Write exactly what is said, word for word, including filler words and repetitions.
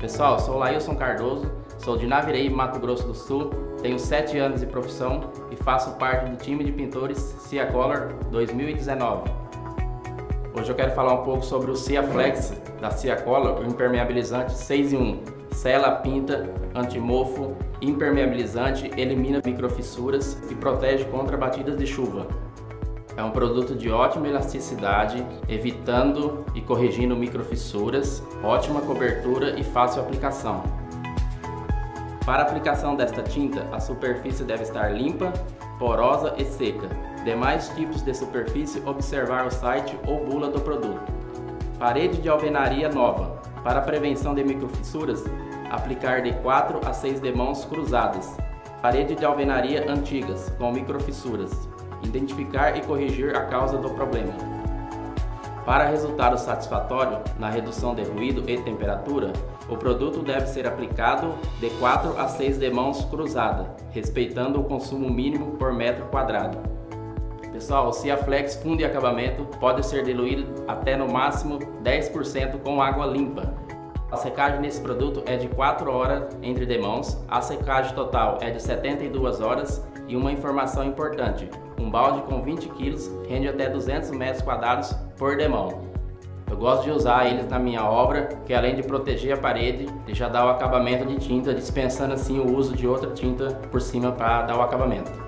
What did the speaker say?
Pessoal, eu sou Lailson Cardoso, sou de Naviraí, Mato Grosso do Sul, tenho sete anos de profissão e faço parte do time de pintores Ciacolor dois mil e dezenove. Hoje eu quero falar um pouco sobre o Ciaflex da Ciacolor, o impermeabilizante seis em um. Sela, pinta, antimofo, impermeabilizante, elimina microfissuras e protege contra batidas de chuva. É um produto de ótima elasticidade, evitando e corrigindo microfissuras, ótima cobertura e fácil aplicação. Para a aplicação desta tinta, a superfície deve estar limpa, porosa e seca. Demais tipos de superfície, observar o site ou bula do produto. Parede de alvenaria nova. Para a prevenção de microfissuras, aplicar de quatro a seis demãos cruzadas. Parede de alvenaria antigas, com microfissuras. Identificar e corrigir a causa do problema. Para resultado satisfatório na redução de ruído e temperatura, o produto deve ser aplicado de quatro a seis demãos cruzada, respeitando o consumo mínimo por metro quadrado. Pessoal, o Ciaflex fundo e acabamento pode ser diluído até no máximo dez por cento com água limpa. A secagem desse produto é de quatro horas entre demãos, a secagem total é de setenta e duas horas e uma informação importante, um balde com vinte quilos rende até duzentos metros quadrados por demão. Eu gosto de usar eles na minha obra, que além de proteger a parede, ele já dá o acabamento de tinta, dispensando assim o uso de outra tinta por cima para dar o acabamento.